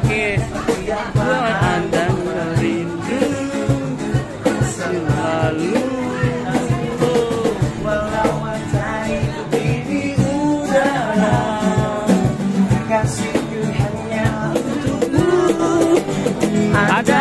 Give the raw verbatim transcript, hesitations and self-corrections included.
sakit buat Anda merindu selalu. Walau matahari berdiri udara, kasihku hanya untukmu. Ada